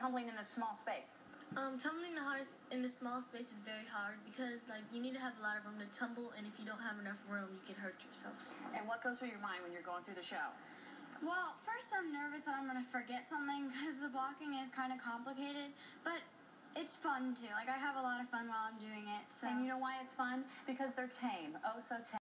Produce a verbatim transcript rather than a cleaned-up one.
tumbling in a small space? Um, tumbling the hard in the small space is very hard because, like, you need to have a lot of room to tumble, and if you don't have enough room, you can hurt yourself. And what goes through your mind when you're going through the show? Well, first I'm nervous that I'm going to forget something because the blocking is kind of complicated, but it's fun too. Like, I have a lot of fun while I'm doing it. So. And you know why it's fun? Because they're tame. Oh, so tame.